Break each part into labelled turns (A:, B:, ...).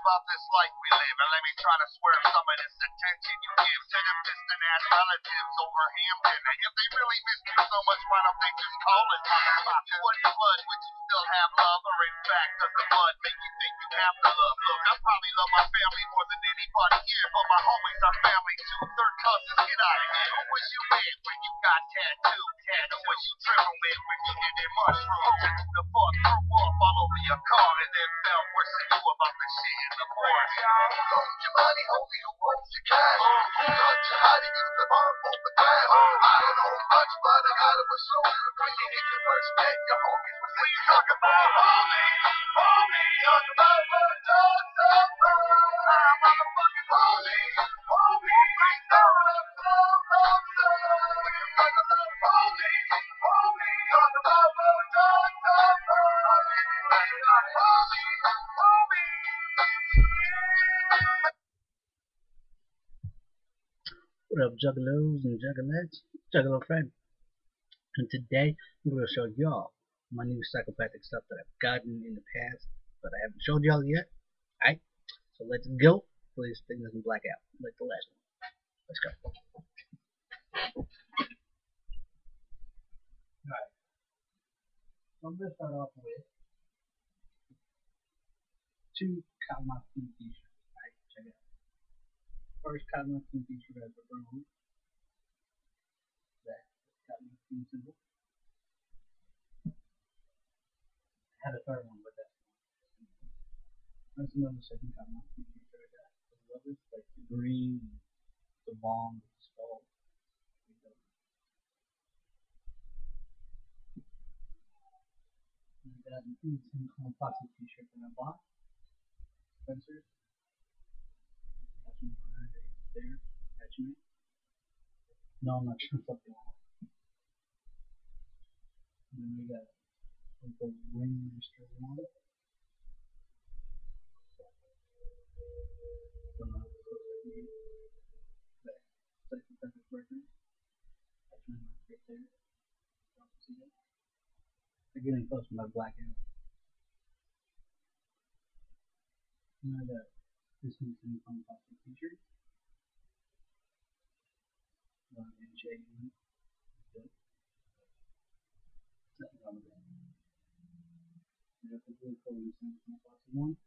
A: about this life we live, and let me try to swerve some of this attention you give to them distant ass relatives over Hampton. And if they really miss you so much, why don't they just call it mine? You wouldn't flood, would you still have love? Or in fact, does the blood make you think you have to love? Look, I probably love my family more than anybody here, but my homies are family too. Third cousins, get out of here. Who was you with when you got tattooed? Who was you tripping with when you did that mushroom? Who the fuck threw up all over your car and then felt worse than you about the shit in the morning? Who loaned your money, homie? Who owns your cash? Who taught you how to use the bomb on the glass? I don't know much, but I gotta assume when you hit your first bed, your homies will say, talk about homie, homie, talk about what dogs are for. I'm motherfucking homie, homie, bring down the love, love, love. Talk about homie, homie, talk about what dogs are for. Homie, homie.
B: What up, juggalos and juggalettes? Juggalo friend. And today I'm going to show y'all my new psychopathic stuff that I've gotten in the past, but I haven't showed y'all yet. Alright, so let's go. Please thing doesn't black out like the last one. Let's go. Alright, so I'm going to start off with two Cottonmouth t-shirts. Alright, check it out. First Cottonmouth t-shirt I ever owned. That Cottonmouth symbol. I had a third one, but that's another second Cottonmouth t-shirt I got. I love it. Like the green, the bomb, the skull. And I got an instant plastic t-shirt that I bought. Spencer's. Attachment right there. Attachment. No, I'm not sure something else. And then we got like the Wingmaster one. Don't know if it's supposed to be that psychopathic record. Attachment right there. Don't see it. They're getting close to my blackout. And I got this instant plastic t-shirt. NJ. Nothing wrong with that. I got the blue color instant plastic one.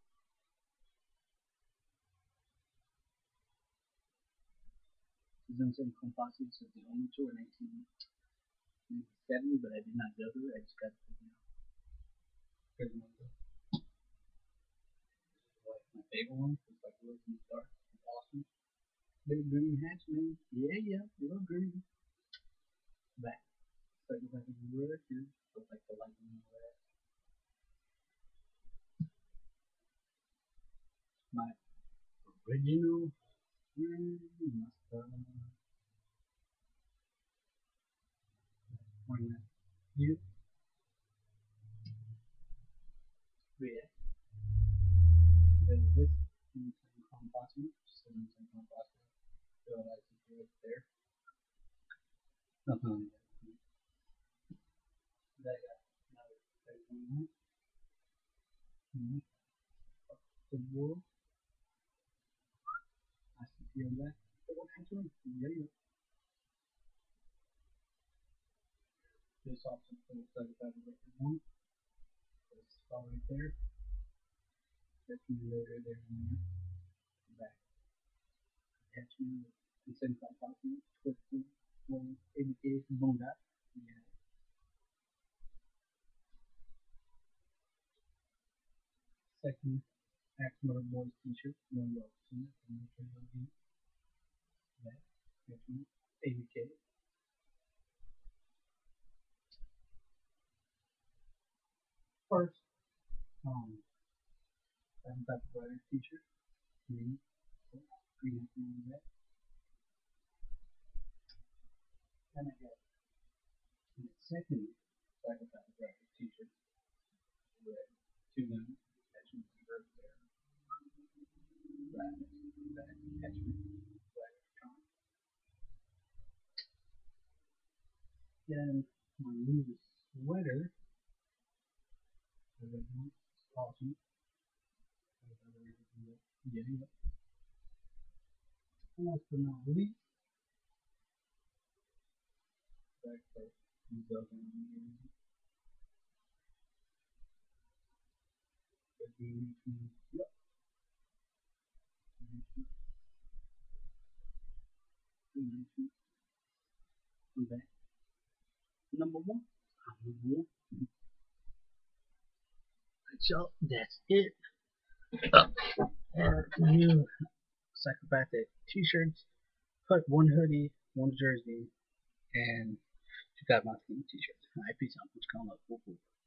B: This is instant plastic, so the only two in 1970, but I did not go through it. I just got it now. Here's one. Like my favorite one. It's like glows in the dark. It's awesome. Big green hats, man. Yeah, real green. Back. Psychopathic record. Looks like the lightning red. My original Mustang. You. Yeah. Then this insane composite. Just an insane composite. So ICP right there. Nothing on that. That got another one. The wool. ICP on that. Yeah. This also for the psychopathic record one. This spot right there. Accumulator there and there. Back. Attachment. Insane composite. Twisted. One. ABK. Bonda. Yeah. Second, Axmore Boys t-shirt, no love seen it, I'm not sure you'll be that. Attachment, ABK. First, Seven Type of Riders t-shirt, green, green on that. Then I got the second Psychopathic Riders t-shirt, red, two guns. Attachment right there. Black, attachment, black, con. Then my new sweater, the red one, it's awesome. Yeah, last but not least, back first. Back. Number one. Number one. So that's it. Our new psychopathic t-shirts. Put one hoodie, one jersey, and check out my team t-shirts. Alright, peace out. Let's call up.